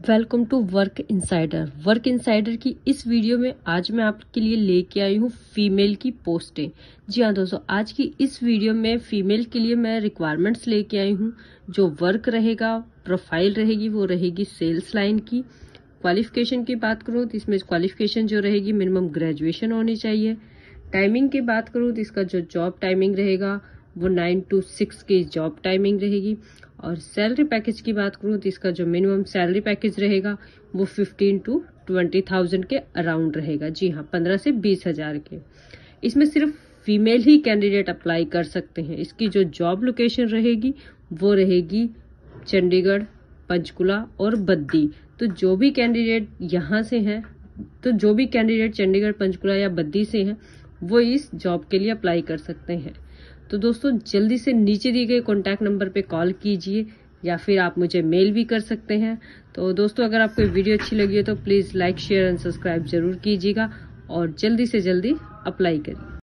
Welcome to work insider. Work insider की इस video में आज मैं आपके लिए लेके आई हूँ फीमेल की पोस्टें। जी हाँ दोस्तों, आज की इस वीडियो में फीमेल के लिए मैं रिक्वायरमेंट्स लेके आई हूँ। जो वर्क रहेगा, प्रोफाइल रहेगी, वो रहेगी सेल्स लाइन की। क्वालिफिकेशन की बात करूँ तो इसमें क्वालिफिकेशन जो रहेगी मिनिमम ग्रेजुएशन होनी चाहिए। टाइमिंग की बात करूँ तो इसका जो जॉब टाइमिंग रहेगा वो 9 to 6 की जॉब टाइमिंग रहेगी। और सैलरी पैकेज की बात करूँ तो इसका जो मिनिमम सैलरी पैकेज रहेगा वो 15 to 20,000 के अराउंड रहेगा। जी हाँ, 15 से 20,000 के। इसमें सिर्फ फीमेल ही कैंडिडेट अप्लाई कर सकते हैं। इसकी जो जॉब लोकेशन रहेगी वो रहेगी चंडीगढ़, पंचकुला और बद्दी। तो जो भी कैंडिडेट यहाँ से हैं, तो जो भी कैंडिडेट चंडीगढ़, पंचकुला या बद्दी से हैं, वो इस जॉब के लिए अप्लाई कर सकते हैं। तो दोस्तों जल्दी से नीचे दिए गए कॉन्टैक्ट नंबर पे कॉल कीजिए या फिर आप मुझे मेल भी कर सकते हैं। तो दोस्तों अगर आपको वीडियो अच्छी लगी है तो please like, share and subscribe जरूर कीजिएगा और जल्दी से जल्दी अप्लाई करिए।